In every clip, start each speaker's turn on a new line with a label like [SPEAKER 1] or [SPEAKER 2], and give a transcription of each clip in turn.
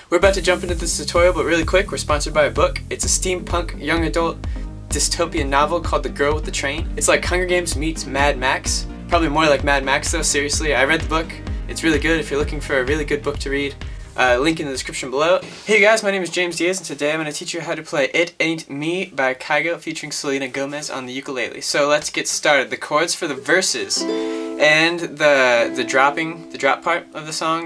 [SPEAKER 1] We're about to jump into this tutorial, but really quick, we're sponsored by a book. It's a steampunk young adult dystopian novel called The Girl with the Train. It's like Hunger Games meets Mad Max. Probably more like Mad Max though, seriously. I read the book. It's really good if you're looking for a really good book to read. Link in the description below. Hey guys, my name is James Diaz and today I'm going to teach you how to play It Ain't Me by Kygo featuring Selena Gomez on the ukulele. So let's get started. The chords for the verses and the drop part of the song,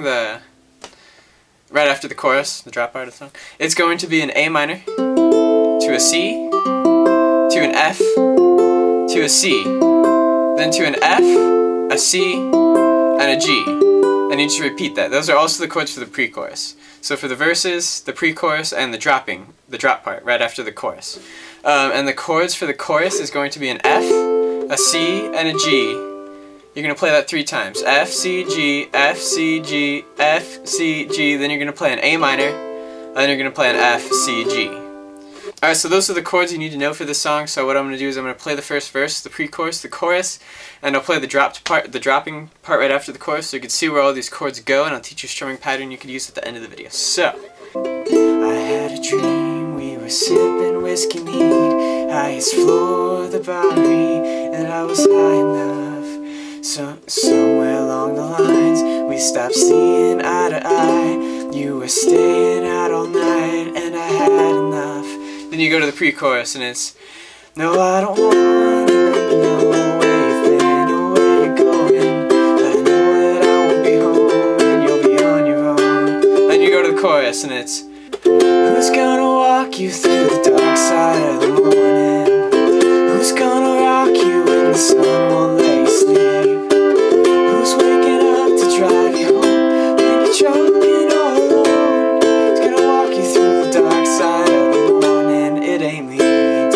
[SPEAKER 1] right after the chorus, the drop part of the song, it's going to be an A minor, to a C, to an F, to a C, then to an F, a C, and a G. I need you to repeat that. Those are also the chords for the pre-chorus. So for the verses, the pre-chorus, and the drop part, right after the chorus. And the chords for the chorus is going to be an F, a C, and a G. You're going to play that 3 times. F, C, G, F, C, G, F, C, G. Then you're going to play an A minor, and then you're going to play an F, C, G. Alright, so those are the chords you need to know for this song. So what I'm going to do is I'm going to play the first verse, the pre-chorus, the chorus, and I'll play the dropping part right after the chorus so you can see where all these chords go, and I'll teach you a strumming pattern you can use at the end of the video. So, I had a dream, we were sipping whiskey neat, highest floor of the Bowery, and I was high enough. So, somewhere along the lines, we stopped seeing eye to eye. You were staying out all night, and I had enough. Then you go to the pre-chorus and it's, no, I don't want to know where you've been or where you're going, but I know that I won't be home and you'll be on your own. Then you go to the chorus and it's, who's gonna walk you through the dark side of the morning? Who's gonna rock you when the sun won't let you sleep? Who's waking up to drive you home when you're drunk and all alone? Who's gonna walk you through the dark side of the morning? It ain't me.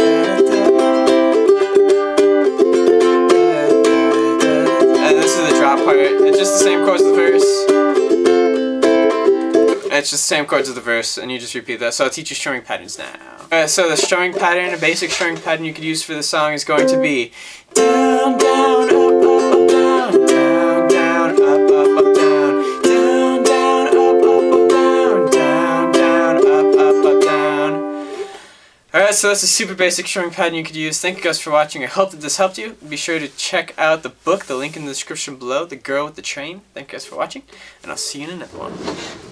[SPEAKER 1] And this is the drop part. It's just the same chords as the verse. It's just the same chords as the verse, and you just repeat that. So I'll teach you strumming patterns now. Alright, so the strumming pattern, a basic strumming pattern you could use for this song is going to be down, down, up, up, up, down, down, down, up, up, up, down, down, down, up, up, up, down, down, down, up, up, up, down. Alright, so that's a super basic strumming pattern you could use. Thank you guys for watching. I hope that this helped you. Be sure to check out the book, the link in the description below, The Girl with the Train. Thank you guys for watching, and I'll see you in another one.